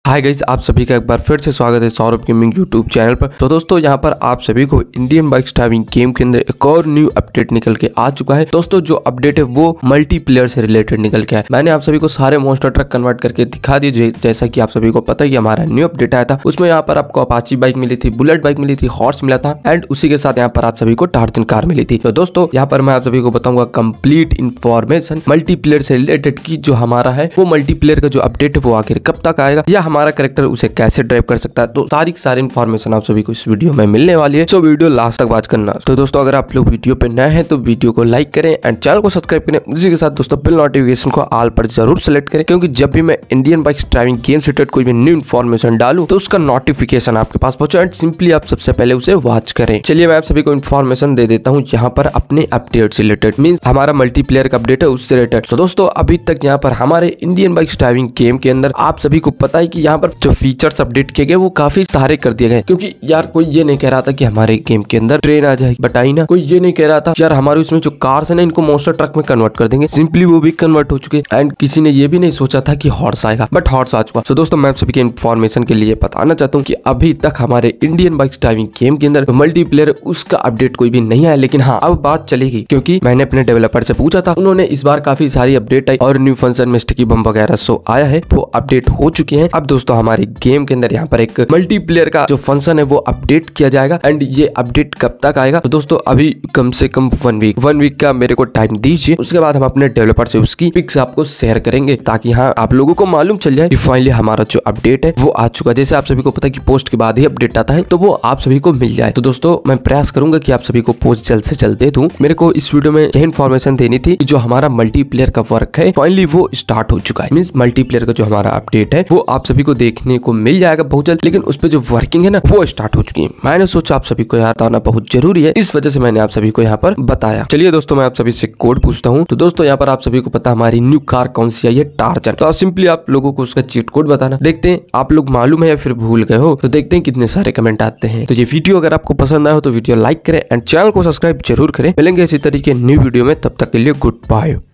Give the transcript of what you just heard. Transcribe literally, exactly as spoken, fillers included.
Hi guys, आप सभी का एक बार फिर से स्वागत है सौरभ गेमिंग यूट्यूब चैनल पर। तो दोस्तों यहाँ पर आप सभी को इंडियन बाइक ड्राइविंग गेम के अंदर एक और न्यू अपडेट निकल के आ चुका है। दोस्तों जो अपडेट है वो मल्टीप्लेयर से रिलेटेड निकल के है। मैंने आप सभी को सारे मॉन्स्टर ट्रक कन्वर्ट करके दिखा दिए। जैसा कि आप सभी को पता है कि हमारा न्यू अपडेट आया था, उसमें यहाँ पर आपको अपाची बाइक मिली थी, बुलेट बाइक मिली थी, हॉर्स मिला था एंड उसी के साथ यहाँ पर आप सभी को टार्जन कार मिली थी। तो दोस्तों यहाँ पर मैं आप सभी को बताऊंगा कंप्लीट इन्फॉर्मेशन मल्टीप्लेयर से रिलेटेड की जो हमारा है वो मल्टीप्लेयर का जो अपडेट है वो आखिर कब तक आएगा या हमारा कैरेक्टर उसे कैसे ड्राइव कर सकता है। तो सारी सारी इन्फॉर्मेशन आप सभी को इस वीडियो में मिलने वाली है, सो वीडियो लास्ट तक वॉच करना। तो दोस्तों अगर आप लोग वीडियो पे नए हैं तो वीडियो को लाइक करें एंड चैनल को सब्सक्राइब करें। उसी के साथ दोस्तों बिल नोटिफिकेशन को ऑल पर जरूर सेलेक्ट करें, क्योंकि जब भी मैं इंडियन बाइक ड्राइविंग गेम से रिलेटेड कोई भी न्यू इन्फॉर्मेशन डालूं तो उसका नोटिफिकेशन आपके पास पहुंचे एंड सिंपली आप सबसे पहले उसे वॉच करें। चलिए मैं आप सभी को इन्फॉर्मेशन दे देता हूँ यहाँ पर अपने अपडेट से रिलेटेड, मीन्स हमारा मल्टीप्लेयर का अपडेट है उससे रिलेटेड। तो दोस्तों अभी तक यहाँ पर हमारे इंडियन बाइक ड्राइविंग गेम के अंदर आप सभी को पता है कि यहाँ पर जो फीचर्स अपडेट किए गए वो काफी सारे कर दिए गए, क्योंकि यार कोई ये नहीं कह रहा था कि हमारे गेम के अंदर ट्रेन आ जाएगी, बट आई ना। कोई ये नहीं कह रहा था यार हमारे उसमें जो कार्स है ना इनको मॉन्स्टर ट्रक में कन्वर्ट कर देंगे, सिंपली वो भी कन्वर्ट हो चुके एंड किसी ने ये भी नहीं सोचा था कि हॉर्स आएगा, बट हॉर्स आ चुका। तो दोस्तों मैं सभी के इन्फॉर्मेशन के लिए बताना चाहता हूँ कि अभी तक हमारे इंडियन बाइक ड्राइविंग गेम के अंदर मल्टीप्लेयर उसका अपडेट कोई भी नहीं आया। लेकिन हाँ अब बात चलेगी, क्योंकि मैंने अपने डेवलपर से पूछा था, उन्होंने इस बार काफी सारी अपडेट आई और न्यू फंक्शन में स्टिकी बम वगैरह सो आया है, वो अपडेट हो चुके हैं। अब दोस्तों हमारे गेम के अंदर यहाँ पर एक मल्टीप्लेयर का जो फंक्शन है वो अपडेट किया जाएगा एंड ये अपडेट कब तक आएगा। तो दोस्तों अभी कम से कम वन वीक वन वीक का मेरे को टाइम दीजिए, उसके बाद हम अपने डेवलपर से उसकी पिक्स आपको शेयर करेंगे, ताकि हाँ आप लोगों को मालूम चल जाए कि फाइनली हमारा जो अपडेट है वो आ चुका है। जैसे आप सभी को पता है कि पोस्ट के बाद ही अपडेट आता है, तो वो आप सभी को मिल जाए। तो दोस्तों मैं प्रयास करूंगा कि आप सभी को पोस्ट जल्द से जल्द दे दूं। मेरे को इस वीडियो में यही इन्फॉर्मेशन देनी थी कि जो हमारा मल्टीप्लेयर का वर्क है फाइनली वो स्टार्ट हो चुका है, मींस मल्टीप्लेयर का जो हमारा अपडेट है वो आप सभी को देखने को मिल जाएगा बहुत जल्द। लेकिन उस पर जो वर्किंग है ना वो स्टार्ट हो चुकी है। मैंने सोचा आप सभी को यार बताना बहुत जरूरी है, इस वजह से मैंने आप सभी को यहाँ पर बताया। चलिए दोस्तों मैं आप सभी से कोड पूछता हूँ। तो दोस्तों यहाँ पर आप सभी को पता हमारी न्यू कार कौन सी आई है, टार्जन। तो आप सिंपली आप लोगों को उसका चीट कोड बताना। देखते हैं आप लोग मालूम है या फिर भूल गए हो, तो देखते हैं कितने सारे कमेंट आते हैं। तो ये वीडियो अगर आपको पसंद आया हो तो वीडियो लाइक करें एंड चैनल को सब्सक्राइब जरूर करें। मिलेंगे इसी तरीके न्यू वीडियो में, तब तक के लिए गुड बाय।